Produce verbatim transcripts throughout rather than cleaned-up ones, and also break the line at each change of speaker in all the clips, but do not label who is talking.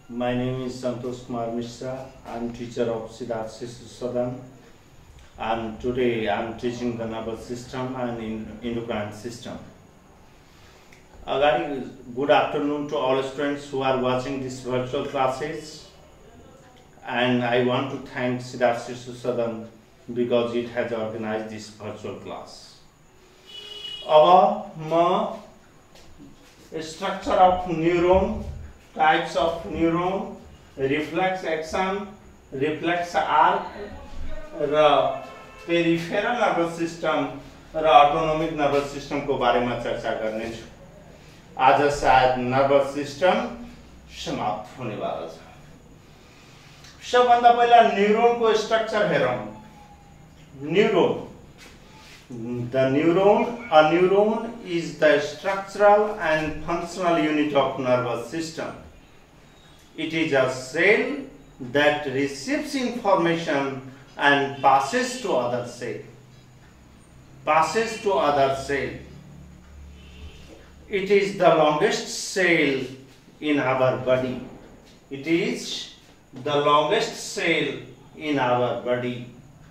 My name is Santosh Kumar Mishra. I am teacher of Siddharth Sishu Sadan, and today I am teaching the nervous system and endocrine system. Agadi, good afternoon to all students who are watching this virtual classes, and I want to thank Siddharth Sishu Sadan because it has organized this virtual class. Our structure of neuron, types of neuron, reflex action, reflex arc, peripheral nervous system र autonomic nervous system को बारे में चर्चा करने छु। आज शायद nervous system समाप्त होने वाला छ। सबभन्दा पहिला न्यूरोन को स्ट्रक्चर हेरौं। Neuron. The neuron, a neuron is the structural and functional unit of nervous system. It is a cell that receives information and passes to other cell. Passes to other cell. It is the longest cell in our body. It is the longest cell in our body.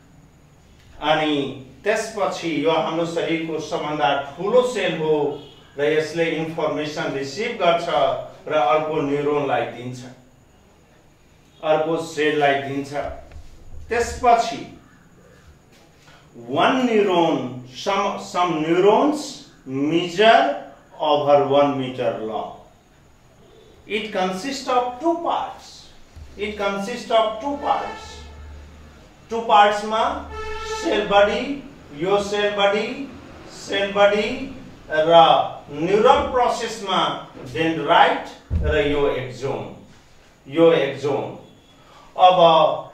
अनि त्यसपछि यो हाम्रो शरीरको सबभन्दा ठूलो sale हो र यसले इन्फर्मेसन रिसिभ गर्छ र अर्को न्यूरोनलाई दिन्छ, अर्को सेललाई दिन्छ। त्यसपछि one neuron, some some neurons measure over one meter long. It consists of two parts. It consists of two parts. Two parts ma cell body, यो cell body, cell body र neural process मा dendrite र यो axon, यो axon। अब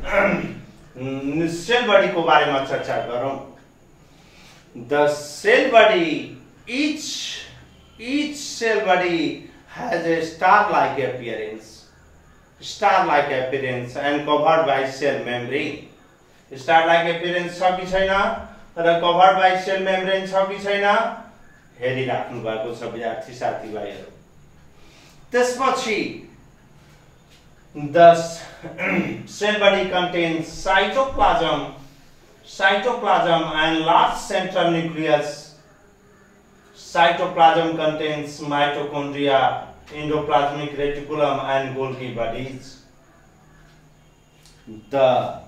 cell body को बारे में चर्चा करूं। The cell body, each each cell body has a star-like appearance, star-like appearance and covered by cell membrane. Star-like appearance छ कि छैन र covered by cell membrane छ कि छैन हेरिराख्नु भएको छ विद्यार्थी साथीभाइहरु। त्यसपछि the cell body contains cytoplasm, cytoplasm and large central nucleus. Cytoplasm contains mitochondria, endoplasmic reticulum and Golgi bodies. The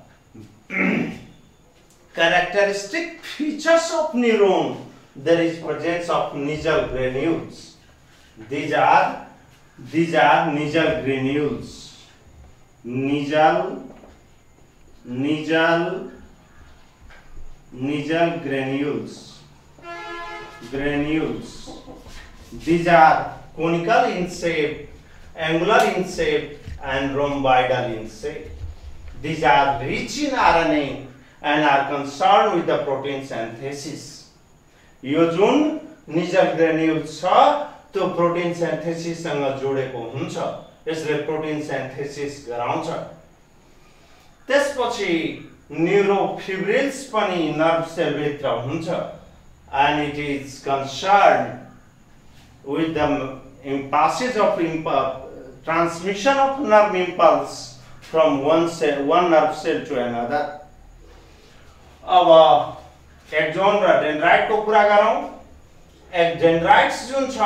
characteristic features of neuron, there is presence of Nigel granules. These are these are Nigel granules. Nigel Nigel Nigel granules. Granules. These are conical in shape, angular in shape, and rhomboidal in shape. These are rich in R N A and are concerned with the protein synthesis. यो जुन Nissl granule छ त्यो protein synthesis सँग जोडेको हुन्छ, यसले protein synthesis गराउँछ। त्यसपछि न्यूरोफिब्रिल्स पनि नर्भ सेल भित्र हुन्छ and it is concerned with the passage of impulse, transmission of nerve impulse from one cell, one nerve cell to another. अब एक्सोन र डेंड्राइट को कुरा गरौं। डेंड्राइट्स जुन छ,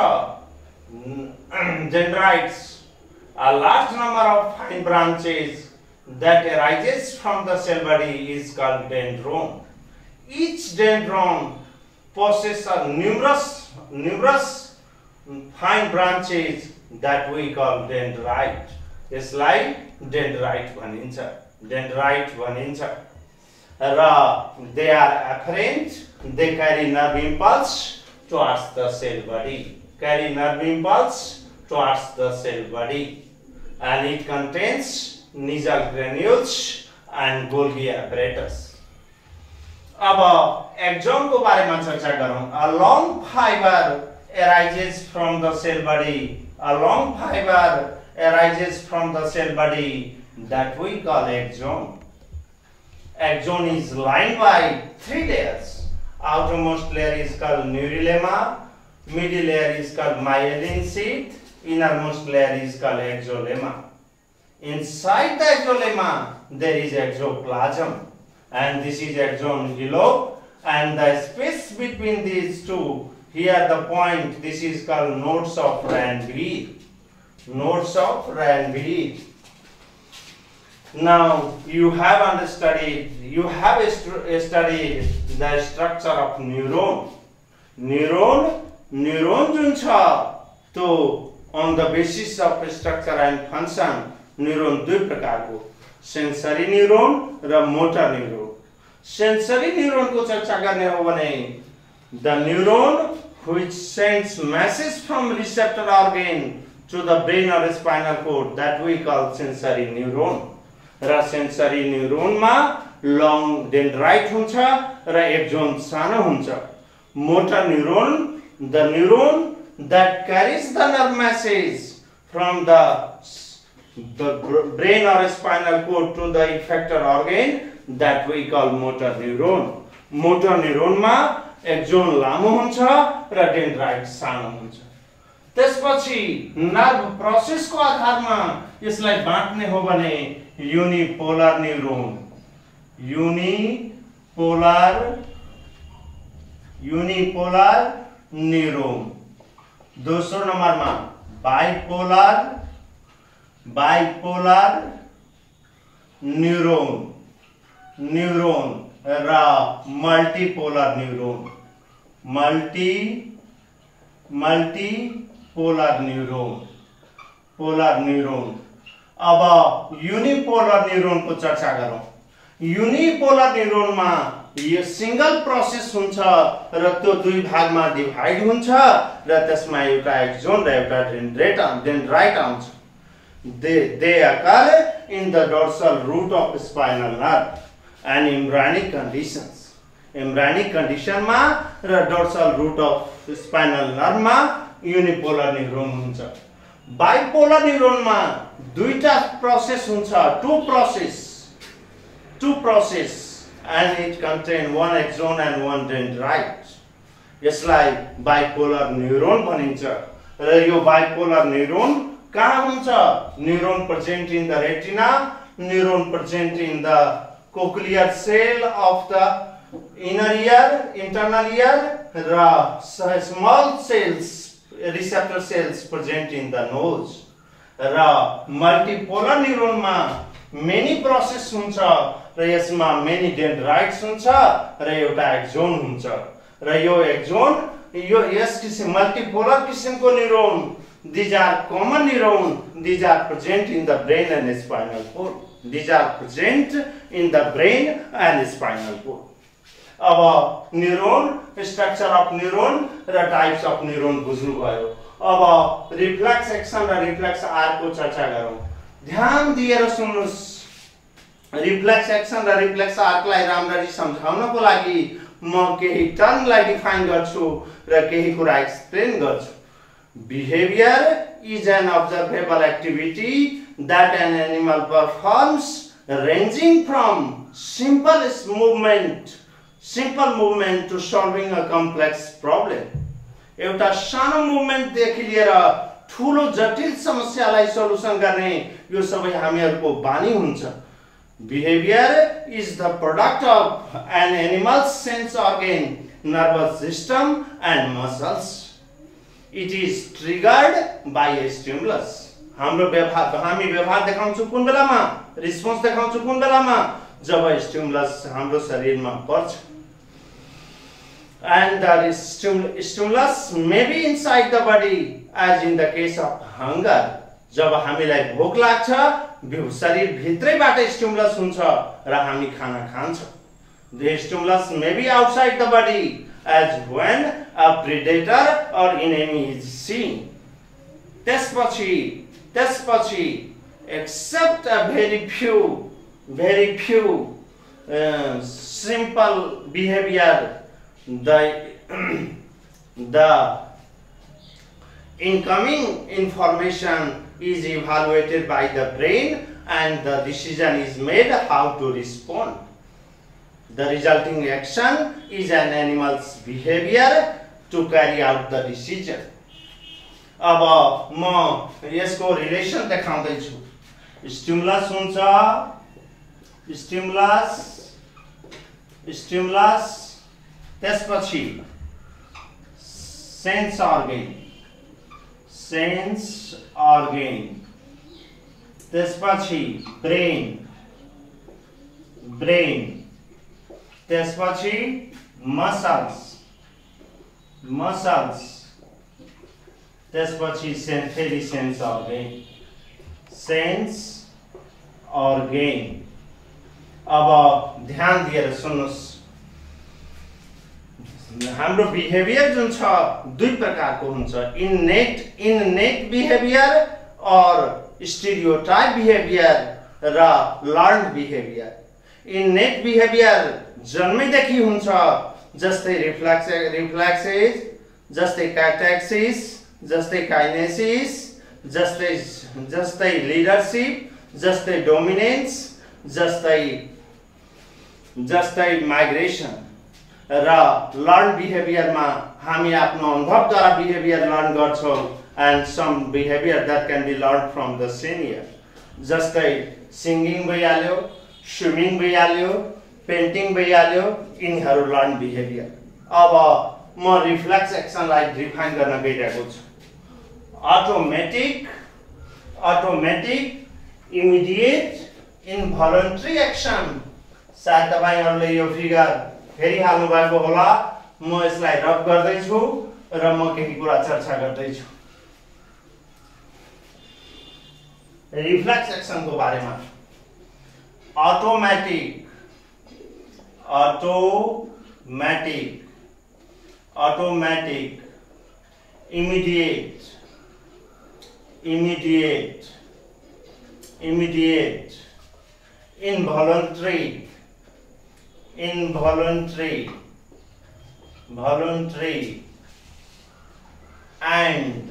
dendrites a large number of fine branches that arises from the cell body is called dendron. Each dendron possesses a numerous numerous fine branches that we call dendrite. यसलाई dendrite भनिन्छ, dendrite भनिन्छ। र they are afferent, they carry nerve impulse towards the cell body, carry nerve impulse towards the cell body, and it contains Nigel granules and Golgi apparatus. अब axon को बारे में चर्चा करूं। A long fiber arises from the cell body. A long fiber arises from the cell body that we call axon. Axon is lined by three layers. Outermost layer is called neurilemma, middle layer is called myelin sheath, innermost layer is called exolemma. Inside the exolemma, there is exoplasm, and this is axon envelope, and the space between these two, here the point, this is called nodes of Ranvier. Nodes of Ranvier. Now you have understudied, you have studied the structure of neuron. Neuron, neuron जुन छ तो on the basis of structure and function, neuron दुई प्रकारको, sensory neuron र motor neuron. Sensory neuron को चर्चा गर्ने हो भने the neuron which sends message from receptor organ to the brain or spinal cord, that we call sensory neuron. र sensory neuron मा long dendrite हुन्छ र axon सानो हुन्छ. Motor neuron, the neuron that carries the nerve message from the the brain or spinal cord to the effector organ, that we call motor neuron. Motor neuron मा axon लामो हुन्छ र dendrite सानो हुन्छ. त्यसपछि nerve process को आधारमा यसलाई बाँट्ने हो भने unipolar neuron, unipolar unipolar neuron. दोस्रो नम्बरमा bipolar bipolar neuron neuron र multipolar neuron multi multipolar neuron polar neuron. अब unipolar neuron को चर्चा गरौं. unipolar neuron मा यो सिंगल प्रोसेस हुन्छ र त्यो दुई भागमा डिभाइड हुन्छ र त्यसमा एउटा एक्सोन र एउटा डेन्ड्राइट डेन्ड्राइट आउँछ. they they occur in the dorsal root of spinal nerve and embryonic conditions. embryonic condition मा र dorsal root of spinal nerve मा unipolar neuron हुन्छ. bipolar neuron मा दुईटा प्रोसेस हुन्छ, two process two process and it contain one axon and one dendrite. यसलाई bipolar neuron भनिन्छ र यो bipolar neuron कहाँ हुन्छ? neuron present in the retina, neuron present in the cochlear cell of the inner ear, internal ear, र small cells, receptor cells present in the nose. र multipolar neuron मा many process हुन्छ र यसमा many dendrites हुन्छ र एउटा axon हुन्छ र यो एक्सोन यो यस किसिम multipolar किसिमको neuron, these are common neuron, these are present in the brain and spinal cord. These are present in the brain and spinal cord. अब neuron, structure of neuron र types of neuron बुझ्नु भयो. अब reflex action र reflex arc को चर्चा गरौं. ध्यान दिएर सुन्नुस्. रिफ्लेक्स एक्सन र रिफ्लेक्स आर्कलाई राम्ररी सम्झाउनको लागि म केही टर्मलाई डिफाइन गर्छु र केही कुरा एक्सप्लेन गर्छु. Behaviour is an observable activity that an animal performs ranging from simple movement simple movement to solving a complex problem. एउटा सानो मुभमेन्ट देखि लिएर ठूलो जटिल समस्यालाई सल्युसन गर्ने यो सबै हामीहरुको बानी हुन्छ. Behavior is the product of an animal's sense organ, nervous system and muscles. It is triggered by a stimulus. हाम्रो व्यवहार हामी व्यवहार देखाउँछौं कुन बेलामा, रिस्पोन्स देखाउँछौं कुन बेलामा, जब स्टिमुलस हाम्रो शरीरमा पर्छ. And the stimulus may be inside the body, as in the case of hunger. जब हामीलाई भोक लाग्छ, शरीर भित्रैबाट स्टिमुलस हुन्छ र हामी खाना खान्छौं. The stimulus may be outside the body, as when a predator or enemy is seen. त्यसपछि त्यसपछि except a very few very few uh, simple behavior, the the incoming information is evaluated by the brain and the decision is made how to respond. The resulting action is an animal's behavior to carry out the decision. अब म यसको relation देखाउँदै छु. Stimulus हुन्छ, stimulus stimulus त्यसपछि sense organ, sense organ त्यसपछि brain, brain त्यसपछि muscles, muscles त्यसपछि फेरि सेन्स अर्गन, सेन्स अर्गन। अब ध्यान दिएर सुन्नुस्, हाम्रो बिहेभियर जुन छ दुई प्रकारको हुन्छ, इननेट इननेट बिहेभियर और स्टेरियोटाइप बिहेभियर र लर्न्ड बिहेभियर। इननेट बिहेभियर जन्मैदेखि हुन्छ, जस्तै रिफ्लेक्स रिफ्लेक्सेस, जस्तै क्याटाक्सिस, जस्तै काइनेसिस, जस्तै जस्तै लिडरशिप, जस्तै डोमिनेन्स, जस्तै जस्तै माइग्रेसन। र लर्न बिहेभियरमा हामी आफ्नो अनुभवद्वारा बिहेभियर लर्न गर्छौँ, and some behaviour that can be learn from the senior, जस्तै सिङ्गिङ भइहाल्यो, स्विमिङ भइहाल्यो, पेन्टिङ भइहाल्यो, यिनीहरू लर्न बिहेभियर। अब म रिफ्लेक्स एक्सनलाई डिफाइन गर्न गइरहेको छु। Automatic automatic immediate involuntary action. सायद तपाईहरुले यो फिगर हेरिहाल्नु भएको होला, म यसलाई रब गर्दैछु र म केही कुरा चर्चा गर्दैछु रिफ्लेक्स एक्सनको बारेमा। Automatic automatic automatic immediate immediate immediate involuntary involuntary voluntary and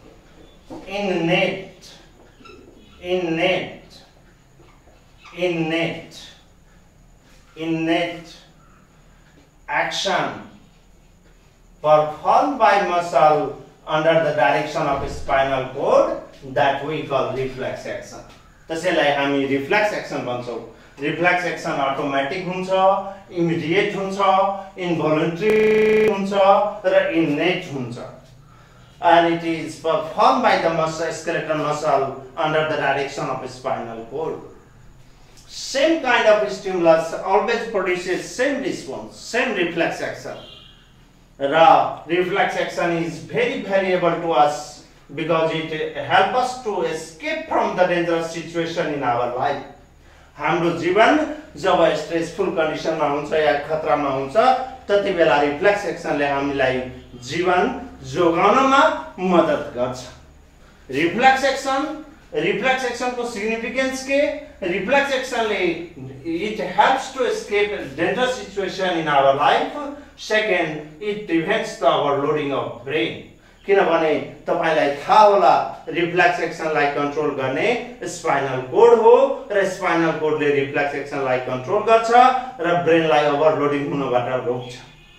innate innate innate innate action performed by muscle under the direction of spinal cord that we call reflex action. त्यसैलाई हामी reflex action भन्छौं। reflex action automatic हुन्छ, immediate हुन्छ, involuntary हुन्छ र innate हुन्छ, and it is performed by the muscle, skeletal muscle under the direction of spinal cord. Same kind of stimulus always produces same response, same reflex action. Ra reflex action is very variable to us because it helps us to escape from the dangerous situation in our life. हाम्रो जीवन जब stressful कन्डिसनमा हुन्छ या खतरामा हुन्छ त्यति बेला reflex एक्सनले हामीलाई जीवन जोगाउनमा मद्दत गर्छ। रिफ्लेक्स एक्सन रिफ्लेक्स एक्सन को सिग्निफिकेन्स के रिफ्लेक्स एक्सनले it helps to escape a dangerous situation in our life. Second, it prevents the overloading of brain. किनभने तपाईलाई थाहा होला रिफ्लेक्स एक्सनलाई कन्ट्रोल गर्ने स्पाइनल कोड हो र स्पाइनल कोडले रिफ्लेक्स एक्सनलाई कन्ट्रोल गर्छ र ब्रेनलाई ओभरलोडिङ हुनबाट रोक्छ।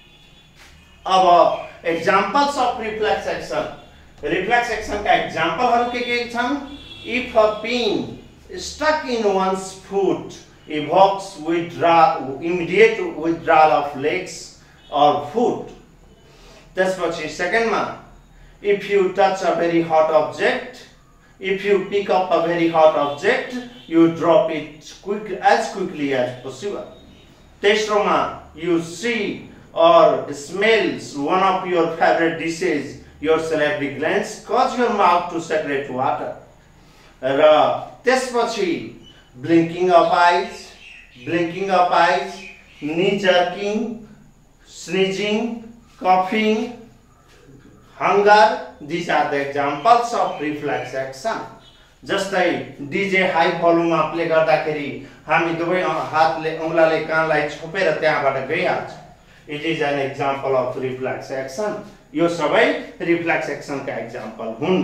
अब examples of reflex action, reflex action का एक्जाम्पलहरु के के छन्? If a pin stuck in one's foot evokes withdrawal, immediate withdrawal of legs or foot. त्यसपछि सेकेन्डमा, if you touch a very hot object, if you pick up a very hot object, you drop it quick as quickly as possible. तेस्रोमा, you see or smells one of your favorite dishes, your salivary glands cause your mouth to secrete water. र त्यसपछि blinking of eyes, blinking of eyes, knee jerking, sneezing, coughing, hunger, these are the examples of reflex action. जस्तै DJ high भोल्युममा play गर्दाखेरि हामी दुवै हातले औंलाले कानलाई छोपेर त्यहाँबाट गइहाल्छ। It is an example of reflex action. यो सबै reflex action का example हुन्।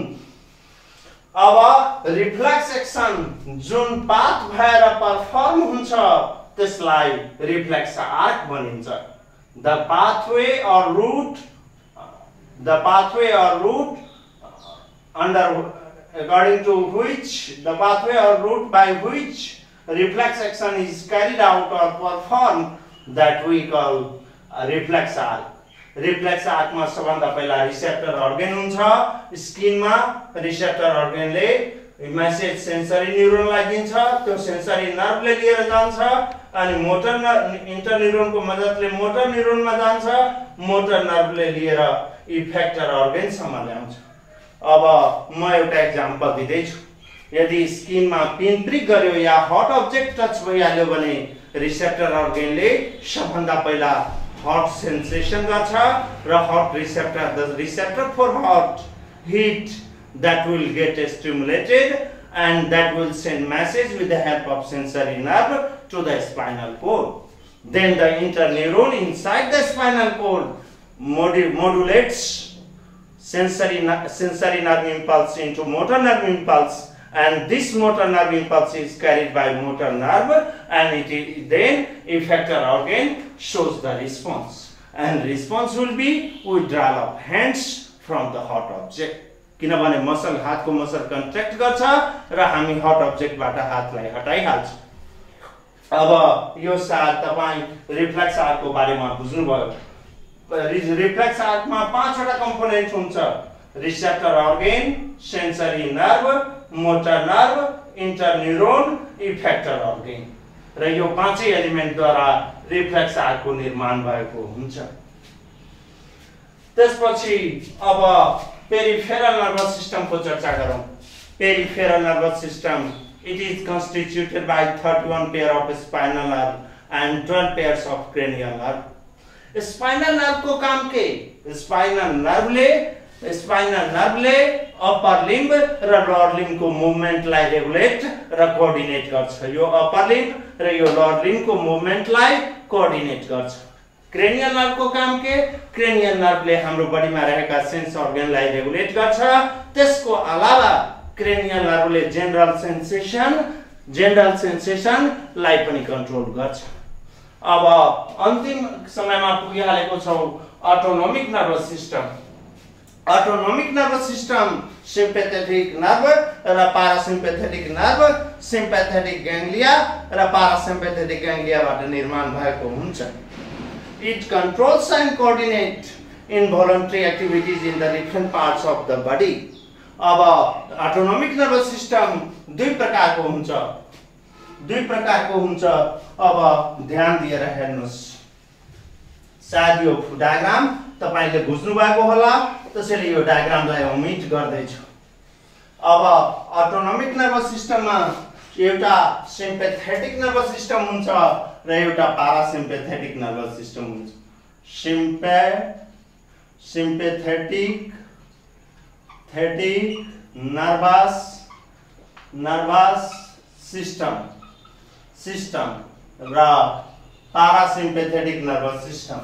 अब रिफ्लेक्स एक्सन जुन पाथ भएर परफर्म हुन्छ त्यसलाई रिफ्लेक्स आर्क भनिन्छ। The pathway or route, the pathway or route under according to which the pathway or route by which reflex action is carried out or performed, that we call a reflex arc. Reflex arc मा सबभन्दा पहिला receptor organ हुन्छ स्किनमा receptor अर्गनले message sensory न्युरोनलाई दिन्छ त्यो sensory नर्भले लिएर जान्छ अनि मोटर इन्टरन्युरोनको मद्दतले मोटर न्युरोनमा जान्छ मोटर नर्भले लिएर इफेक्टर अर्गन सम्म ल्याउँछ। अब म एउटा एक्जाम्पल दिदै छु। यदि स्किनमा पिन प्रिक गर्यो या हट अब्जेक्ट टच भइहाल्यो भने रिसेप्टर अर्गनले सबभन्दा पहिला hot sensation gacha ra hot receptor, the receptor for hot heat that will get stimulated and that will send message with the help of sensory nerve to the spinal cord. Then the interneuron inside the spinal cord modu modulates sensory sensory nerve impulse into motor nerve impulse, and this motor nerve impulse is carried by motor nerve and it is then effector organ shows the response, and response will be withdrawal of hands from the hot object. किनभने muscle हातको muscle contract गर्छ र हामी hot अब्जेक्टबाट हातलाई हटाइहाल्छ। अब यो साथ तपाई रिफ्लेक्स आर्कको बारेमा बुझ्नुभयो। रिफ्लेक्स आर्कमा पाँचवटा कम्पोनेन्ट हुन्छ, receptor organ, sensory nerve, motor nerve, interneuron, effector organ र यो पाँचै एलिमेन्टद्वारा रिफ्लेक्स आर्कको निर्माण भएको हुन्छ। त्यसपछि अब पेरिफेरल नर्भस सिस्टम को चर्चा गरौं। Peripheral nervous system, it is constituted by thirty-one pair of spinal nerve and twelve pairs of cranial nerve. Spinal nerve को काम के? स्पाइनल नर्वले स्पाइनल नर्वले अपर लिम्ब र लोअर लिम्ब को मुभमेन्ट लाई रेगुलेट र कोअर्डिनेट गर्छ। यो अपर लिम्ब र यो लोअर लिम्ब को मुभमेन्ट लाई कोअर्डिनेट गर्छ। क्रेनियल नर्व को काम के? क्रेनियल नर्वले हाम्रो बडीमा रहेका सेन्स अर्गनलाई रेगुलेट गर्छ। त्यसको अलावा क्रेनियल नर्वले जनरल सेन्सेसन जनरल सेन्सेसन लाई पनि कन्ट्रोल गर्छ। अब अन्तिम समयमा पुगिहालेको छौं autonomic nervous system. Autonomic nervous system sympathetic nerve र पारासिम्पैथेटिक नर्व, सिम्पैथेटिक ग्याङ्ग्लिया र पारासिम्पैथेटिक ग्याङ्ग्लियाबाट निर्माण भएको हुन्छ। It controls and coordinates involuntary activities in the different parts of the body. अब ऑटोनोमिक नर्वस सिस्टम दुई प्रकारको हुन्छ दुई प्रकारको हुन्छ अब ध्यान दिएर हेर्नुस्। सायद यो डायग्राम तपाईले बुझ्नु भएको होला, त्यसैले यो डायग्रामलाई ओमिट गर्दै छु। अब ऑटोनोमिक नर्वस सिस्टममा एउटा सिम्पैथेटिक नर्वस सिस्टम हुन्छ र एउटा पारासिम्पैथेटिक नर्वस सिस्टम हुन्छ। Sympa sympathetic thetic nervous nervous system system र parasympathetic nervous system.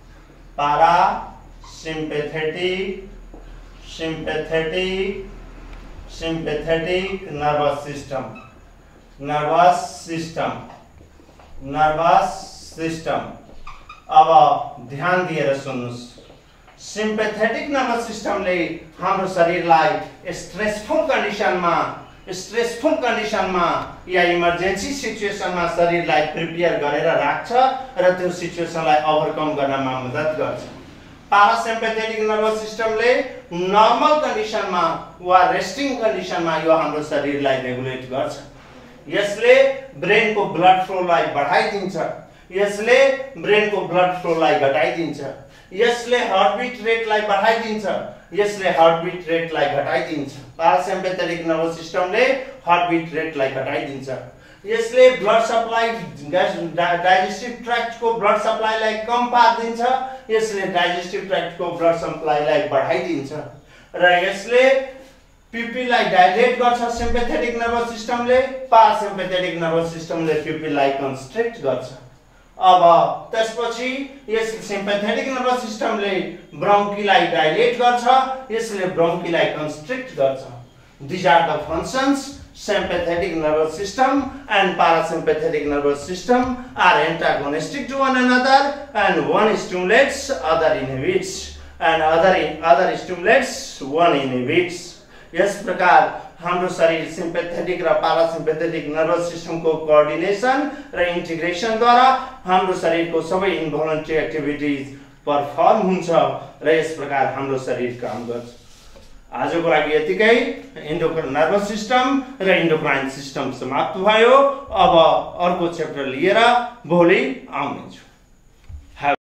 Parasympathetic sympathetic sympathetic nervous system nervous system nervous system. अब ध्यान दिएर सुन्नुस्। सिम्पैथेटिक नर्वस सिस्टमले हाम्रो शरीरलाई स्ट्रेसफुल कन्डिसनमा स्ट्रेसफुल कन्डिसनमा या इमर्जेन्सी सिचुएसनमा शरीरलाई प्रिपेयर गरेर राख्छ र त्यो सिचुएसनलाई ओभरकम गर्नमा मद्दत गर्छ। पारासिम्पैथेटिक नर्वस सिस्टमले नर्मल कन्डिसनमा वा रेस्टिङ कन्डिसनमा यो हाम्रो शरीरलाई रेगुलेट गर्छ। यसले ब्रेन को ब्लड फ्लो लाई बढाइदिन्छ, यसले ब्रेन को ब्लड फ्लो लाई घटाइदिन्छ, यसले हार्टबिट रेट लाई बढाइदिन्छ, यसले हार्टबिट रेट लाई घटाइदिन्छ। पारासिम्पैथेटिक नर्वस सिस्टमले हार्टबिट रेट लाई घटाइदिन्छ। यसले ब्लड सप्लाई डाइजेस्टिभ ट्र्याक्ट को ब्लड सप्लाई लाई कम पार्दिन्छ, यसले डाइजेस्टिभ ट्र्याक्ट को ब्लड सप्लाई लाई बढाइदिन्छ र यसले पिपीलाई डाइलेट गर्छ। सिम्पैथेटिक नर्वस सिस्टमले पारासिम्पैथेटिक नर्वस सिस्टमले पिपीलाई कन्स्ट्रिक्ट गर्छ। अब त्यसपछि यस सिम्पैथेटिक नर्वस सिस्टमले ब्रोन्कीलाई डाइलेट गर्छ, यसले ब्रोन्कीलाई कन्स्ट्रिक्ट गर्छ। These are the functions. Sympathetic nervous system and parasympathetic nervous system are antagonistic to one another, and one stimulates, other inhibits, and other other stimulates, one inhibits. यस प्रकार हाम्रो शरीर sympathetic र पारासिम्पेथेटिक nervous सिस्टमको coordination र इन्टिग्रेसनद्वारा हाम्रो शरीरको सबै इन्भोलन्टरी एक्टिभिटिज परफर्म हुन्छ र यस प्रकार हाम्रो शरीर काम गर्छ। आजको लागि यतिकै। एन्डोक्राइन नर्भस सिस्टम र एन्डोक्राइन सिस्टम समाप्त भयो। अब अर्को च्याप्टर लिएर भोलि आउनेछु।